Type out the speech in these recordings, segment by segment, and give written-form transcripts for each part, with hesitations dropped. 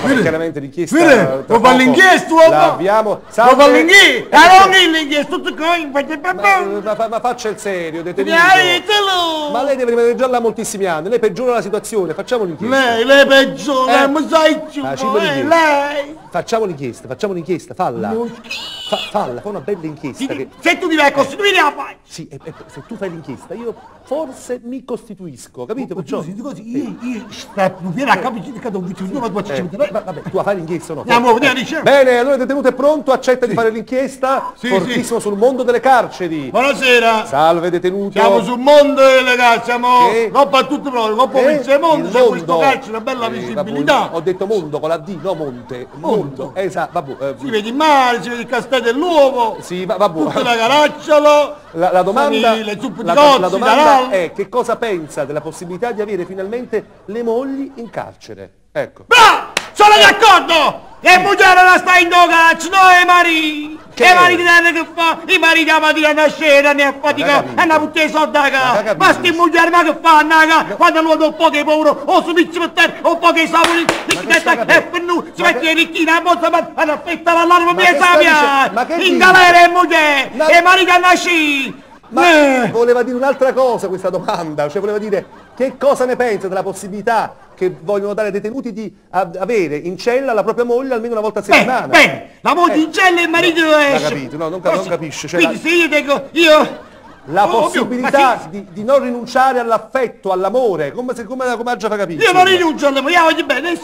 chiaramente l'inchiesta. Vuoi fare l'inchiesta, uomo? L'abbiamo. Vuoi fare l'inchiesta? Non l'inchiesta, tutto coi, Ma faccia il serio, detenuto. Aiutalo! Ma lei deve rimanere già là moltissimi anni, lei peggiora la situazione, facciamo l'inchiesta. Lei peggiora, ma sai più, lei! Facciamo l'inchiesta, falla. Falla, fa una bella inchiesta. Se tu ti vai a costituire la fai! Sì, se tu fai l'inchiesta, io forse mi costituisco, capito? Perciò... Io sto più a capire che non vabbè, tu fai l'inchiesta o no? Bene, allora il detenuto è pronto, accetta di fare l'inchiesta. Fortissimo sul mondo delle carceri. Buonasera. Salve detenuto. Siamo sul mondo delle carceri, siamo roba a tutto proprio, dopo il mondo, c'è questo carcere, una bella visibilità. Ho detto mondo con la D, no monte. Mondo. Esatto, vabbè. Si vede il mare, si vede il castello dell'uovo. Sì, vabbè. Tutta la caracciolo. La domanda, le zuppe di cozzi, la domanda è che cosa pensa della possibilità di avere finalmente le mogli in carcere? Ecco. Bravo! Sono d'accordo! Le mogli non sta in carcere, no i mariti! E i mariti che fa? I mariti la mattina a scena, ne affatica, e hanno buttato i soldi a casa! Ma sti mogli ma che fanno? Quando hanno un po' che povero, o su pizzi per terra, un po' che savoli, e per noi, si mette le ricchine, a mozza, hanno aspettato all'arma mia sapia! In galera le mogli! E i mariti a nascere! Ma voleva dire un'altra cosa questa domanda, cioè voleva dire che cosa ne pensa della possibilità che vogliono dare ai detenuti di avere in cella la propria moglie almeno una volta a settimana. Bene, la moglie in cella e il marito esce. Non capito, no, non capisce. Cioè quindi se io dico, la possibilità di non rinunciare all'affetto, all'amore, come ha già capito. Io non rinuncio all'amore, io voglio bene,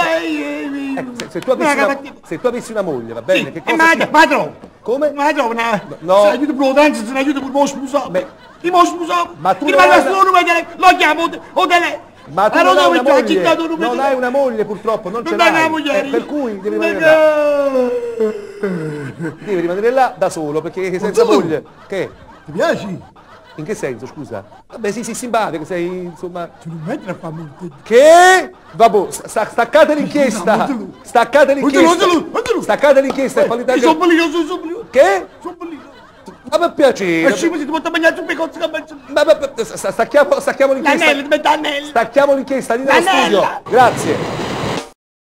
se tu avessi una moglie, va bene, che cosa ma trovo. Come? Ma trovo una... No. Se aiuto per l'utenza, se ne aiuto per lo sposato. Il mo sposato. Ma tu lo chiamo, o te ma tu non hai una moglie, non hai una moglie purtroppo, non ce l'hai, per cui devi rimanere là da solo, perché senza moglie, che? Ti piaci? In che senso, scusa? Vabbè, sì, simpatico, sei, insomma... Tu non metti a fare molto. Che? Vabbè, staccate l'inchiesta! Staccate l'inchiesta! Staccate l'inchiesta e fallite... Sono bellino. Che? Sono bellino. Ma per piacere! E ci si può mangiare su pecozzi che mangio. Stacchiamo l'inchiesta! L'anello, ti metto l'anello! Stacchiamo l'inchiesta, lì nello studio! Grazie!